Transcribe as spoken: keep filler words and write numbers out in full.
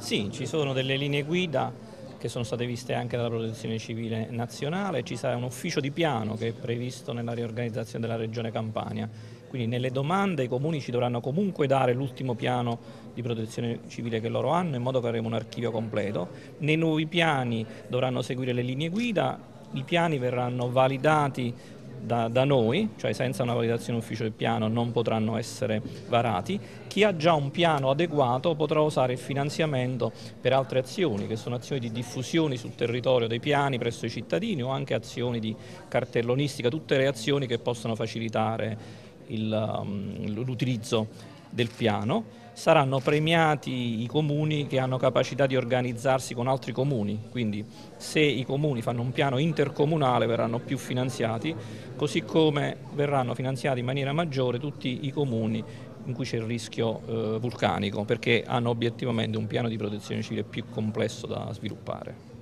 Sì, ci sono delle linee guida che sono state viste anche dalla Protezione Civile nazionale, ci sarà un ufficio di piano che è previsto nella riorganizzazione della Regione Campania, quindi nelle domande i comuni ci dovranno comunque dare l'ultimo piano di protezione civile che loro hanno in modo che avremo un archivio completo, nei nuovi piani dovranno seguire le linee guida, i piani verranno validati Da, da noi, cioè senza una validazione ufficio del piano non potranno essere varati. Chi ha già un piano adeguato potrà usare il finanziamento per altre azioni, che sono azioni di diffusione sul territorio dei piani presso i cittadini o anche azioni di cartellonistica, tutte le azioni che possono facilitare l'utilizzo del piano. Saranno premiati i comuni che hanno capacità di organizzarsi con altri comuni, quindi se i comuni fanno un piano intercomunale verranno più finanziati, così come verranno finanziati in maniera maggiore tutti i comuni in cui c'è il rischio eh, vulcanico, perché hanno obiettivamente un piano di protezione civile più complesso da sviluppare.